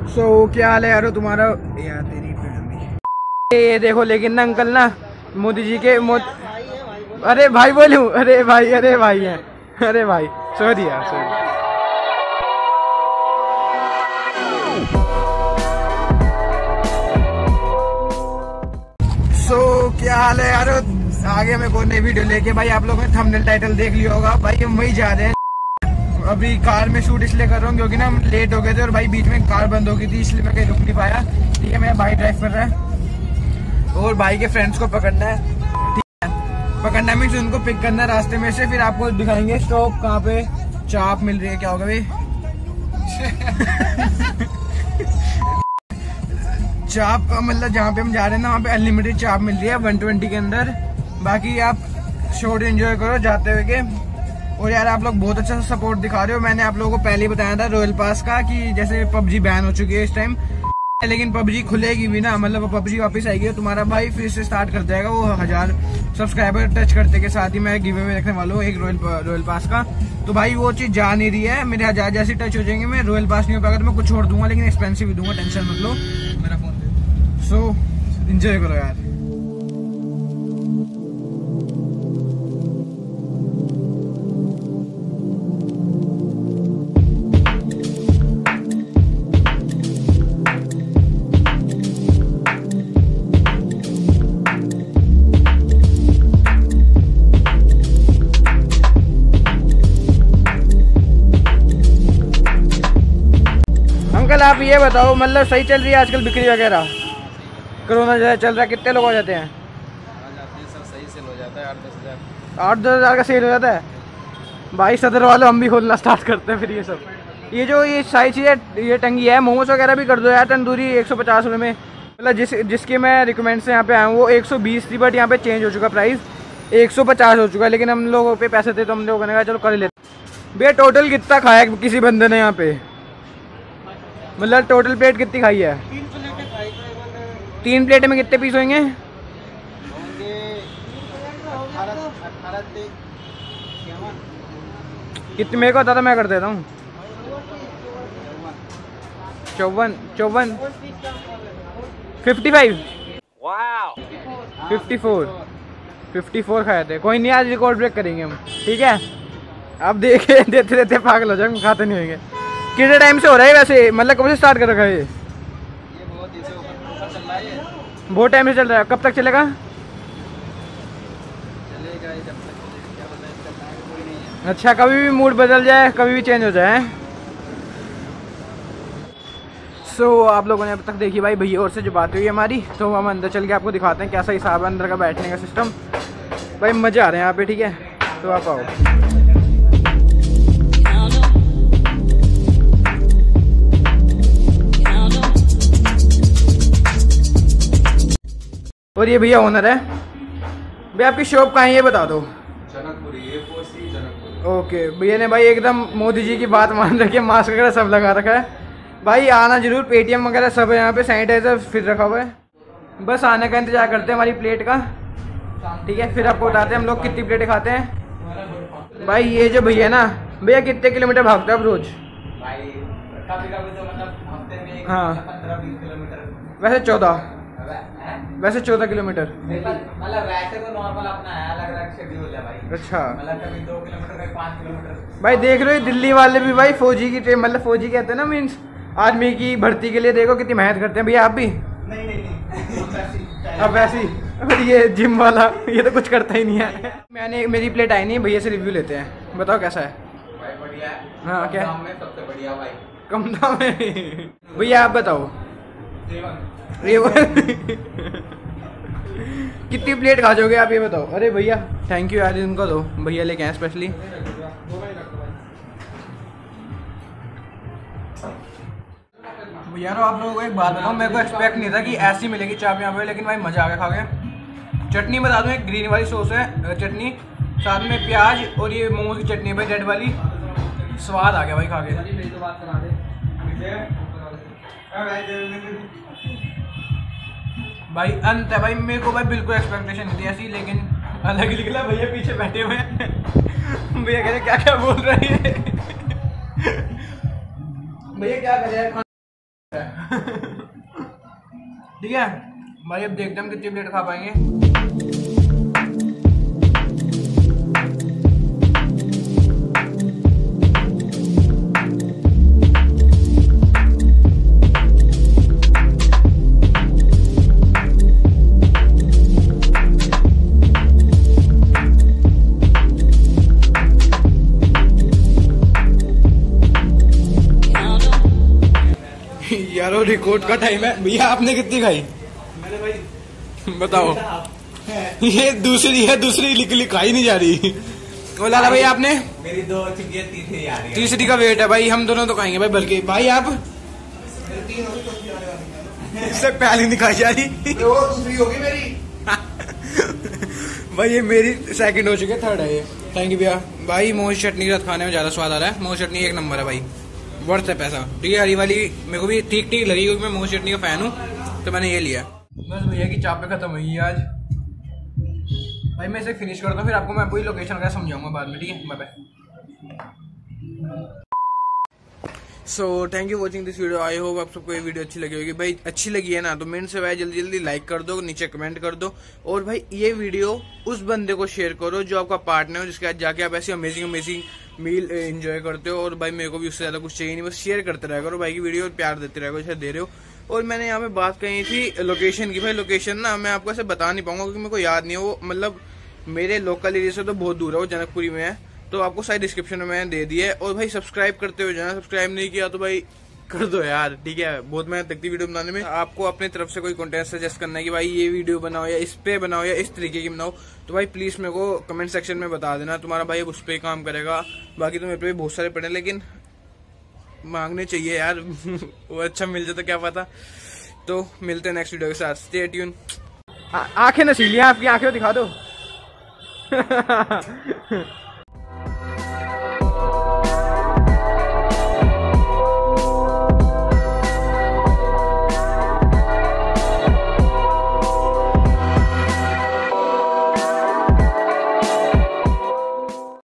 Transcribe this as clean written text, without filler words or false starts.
सो क्या हाल है यारो तुम्हारा? यार तेरी ये देखो, लेकिन ना अंकल ना मोदी जी के अरे भाई बोलूं, अरे भाई है, अरे भाई सॉरी यार सॉरी। क्या हाल है यार? आगे मैं कोई नई वीडियो लेके, भाई आप लोगों ने थंबनेल टाइटल देख लिया होगा। भाई हम वही जा रहे हैं। अभी कार में शूट इसलिए कर रहा हूँ क्योंकि ना हम लेट हो गए थे और भाई बीच में कार बंद हो गई थी, इसलिए मैं कहीं रुक नहीं पाया। ठीक है, मेरा भाई ड्राइव कर रहा है और भाई के फ्रेंड्स को पकड़ना है। ठीक है, पकड़ना मीन्स उनको पिक करना है रास्ते में से, फिर आपको दिखाएंगे स्टॉप कहाँ पे चाप मिल रही है। क्या होगा भाई? चाप मतलब जहाँ पे हम जा रहे हैं ना, वहाँ पे अनलिमिटेड चाप मिल रही है 120 के अंदर। बाकी आप शॉट एंजॉय करो जाते हुए के। और यार आप लोग बहुत अच्छा सपोर्ट दिखा रहे हो। मैंने आप लोगों को पहले ही बताया था रॉयल पास का कि जैसे पबजी बैन हो चुकी है इस टाइम, लेकिन पबजी खुलेगी भी ना, मतलब पबजी वापस आएगी तो तुम्हारा भाई फिर से स्टार्ट कर जाएगा। वो 1000 सब्सक्राइबर टच करते के साथ ही मैं गिव अवे रखने वाला हूँ एक रॉयल पास का। तो भाई वो चीज जा नहीं रही है, मेरे 1000 जैसे टच हो जाएंगे, मैं रॉयल पास नहीं हो पाएगा तो मैं कुछ छोड़ दूंगा, लेकिन एक्सपेंसिव ही दूंगा, टेंशन मत लो। मेरा फोन दे। सो एंजॉय करो यार। अंकल आप ये बताओ, मतलब सही चल रही है आजकल बिक्री वगैरह? कोरोना जैसा चल रहा है, कितने लोग हो जाते हैं? सर सही सेल हो जाता है 8-10 हज़ार। 8-10 हज़ार का सेल हो जाता है भाई। सदर वाले हम भी खोलना स्टार्ट करते हैं फिर। ये सब ये जो ये सारी चीज़ें ये टंगी है, मोमोज वगैरह भी कर दो यार तंदूरी 150 रुपये में। मतलब जिसके मैं रिकमेंड से यहाँ पे आया हूँ वो 120 थी, बट यहाँ पे चेंज हो चुका प्राइस, 150 हो चुका है। लेकिन हम लोगों पे पैसे थे तो हम लोगों ने कहा चलो कर लेते। भैया टोटल कितना खाया किसी बंदे ने यहाँ पे? मतलब टोटल प्लेट कितनी खाई है? 3 प्लेट में कितने पीस होंगे? 18 कितने मेरे को बता था, मैं कर देता हूँ। 54 55 54 खाए थे। कोई नहीं, आज रिकॉर्ड ब्रेक करेंगे हम, ठीक है? अब देखे देते देते पागल हो जाएंगे, खाते नहीं होंगे। कितने टाइम से हो रहा है वैसे, मतलब कब से स्टार्ट कर रखा है ये? बहुत टाइम से चल रहा है। कब तक चलेगा? अच्छा, कभी भी मूड बदल जाए, कभी भी चेंज हो जाए। सो आप लोगों ने अब तक देखी भाई भैया और से जो बात हुई हमारी, तो हम अंदर चल के आपको दिखाते हैं कैसा हिसाब है अंदर का बैठने का सिस्टम। भाई मज़े आ रहे हैं यहाँ पे, ठीक है? तो आप आओ। और ये भैया ओनर है। भैया आपकी शॉप कहाँ है ये बता दो। जनकपुरी, जनकपुरी। ओके, भैया ने भाई एकदम मोदी जी की बात मान रखी है, मास्क वगैरह सब लगा रखा है। भाई आना जरूर, पेटीएम वगैरह सब है यहाँ पे, सैनिटाइजर फिर रखा हुआ है। बस आने का इंतजार करते हैं हमारी प्लेट का, ठीक है? फिर आपको बताते हैं हम लोग कितनी प्लेटें खाते हैं। भाई ये जो भैया ना, भैया कितने किलोमीटर भागते हो आप रोज? भाई कभी-कभी तो मतलब हफ्ते में हाँ 15-20 किलोमीटर। वैसे 14 किलोमीटर। मतलब वैसे तो नॉर्मल अपना है, अलग-अलग शेड्यूल है भाई। अच्छा, मतलब कभी 2 किलोमीटर, कभी 5 किलोमीटर। भाई देख रहे हो दिल्ली वाले भी भाई फौजी की ट्रेन, मतलब फौजी कहते हैं ना, मीन्स आर्मी की भर्ती के लिए देखो कितनी मेहनत करते हैं। भैया आप भी? नहीं। अब वैसी और ये जिम वाला ये तो कुछ करता ही नहीं है। मैंने मेरी प्लेट आई नहीं, भैया से रिव्यू लेते हैं, बताओ कैसा है? भाई बढ़िया है। हाँ क्या? दाम में सबसे बढ़िया भाई। कम दाम में? भैया आप बताओ। कितनी प्लेट खा जाओगे आप ये बताओ? अरे भैया थैंक यू यार, इनको दो, भैया लेके आए स्पेशली। यार आप लोगों को एक बात बताऊँ, मेरे को एक्सपेक्ट नहीं था कि ऐसी मिलेगी चाप यहाँ पे, लेकिन भाई मज़ा आ गया खा के। चटनी बता दूँ, एक ग्रीन वाली सॉस है चटनी, साथ में प्याज और ये मोमोज की चटनी है भाई, रेड वाली। स्वाद आ गया भाई खा के। भाई अंत है भाई, मेरे को भाई बिल्कुल एक्सपेक्टेशन नहीं थी ऐसी, लेकिन अलग ही निकला। भैया पीछे बैठे हुए हैं, भैया कह रहे क्या क्या बोल रहे हैं। भैया क्या कर रहे हैं? ठीक है भाई, अब देखते हैं हम कितनी प्लेट खा पाएंगे। यारो रिकॉर्ड का टाइम है भैया, आपने कितनी खाई? मैंने भाई बताओ। ये दूसरी लिख खाई नहीं जा रही। और लाला भाई आपने? मेरी 2 चिकिया तीसरी आ रही है। तीसरी का वेट है भाई, हम दोनों तो खाएंगे भाई, बल्कि भाई आप इससे पहले नहीं खाई जा रही। वो दूसरी होगी मेरी। भाई ये मेरी सेकंड हो चुकी है, थर्ड है ये। थैंक यू भैया। भाई मोहित चटनी के साथ खाने में ज्यादा स्वाद आ रहा है। मोहित चटनी एक नंबर है भाई, वर्थ है पैसा। ठीक है, हरी वाली मेरे को भी ठीक ठीक लगी क्योंकि मैं मोहित चटनी का फैन हूँ, तो मैंने ये लिया। बस भैया की चाप पे खत्म हुई है आज भाई। मैं इसे फिनिश करता हूँ, फिर आपको मैं पूरी लोकेशन वगैरह समझाऊंगा बाद में। ठीक है, bye bye. So thank you watching this video. I hope आप सबको ये वीडियो अच्छी लगी होगी। भाई अच्छी लगी है ना तो मेरे से भाई जल्दी जल्दी लाइक कर दो, नीचे कमेंट कर दो, और भाई ये वीडियो उस बंदे को शेयर करो जो आपका पार्टनर हो, जिसके साथ जाके आप ऐसी अमेजिंग मील एंजॉय करते हो। और भाई मेरे को भी उससे ज्यादा कुछ चाहिए नहीं, बस शेयर करते रहा करो भाई की वीडियो, और प्यार देते रहा करो जैसे दे रहे हो। और मैंने यहाँ पे बात कही थी लोकेशन की। भाई लोकेशन ना मैं आपको ऐसे बता नहीं पाऊंगा क्योंकि मेरे को याद नहीं है वो, मतलब मेरे लोकल एरिया से तो बहुत दूर है, वो जनकपुरी में है। तो आपको सारी डिस्क्रिप्शन में मैंने दे दी है। और भाई सब्सक्राइब करते हो जाना, सब्सक्राइब नहीं किया तो भाई कर दो यार। ठीक है, बहुत मेहनत लगती वीडियो बनाने में। आपको अपनी तरफ से कोई कंटेंट सजेस्ट करना है कि भाई ये वीडियो बनाओ या इस पे बनाओ या इस तरीके की बनाओ, तो भाई प्लीज मेरे को कमेंट सेक्शन में बता देना। तुम्हारा भाई उस पर काम करेगा। बाकी तो मेरे पे बहुत सारे पड़े, लेकिन मांगने चाहिए यार। वो अच्छा मिल जाए तो क्या पता। तो मिलते हैं नेक्स्ट वीडियो के साथ। Stay tune. आंखें नशीली हैं आपकी, आंखें दिखा दो।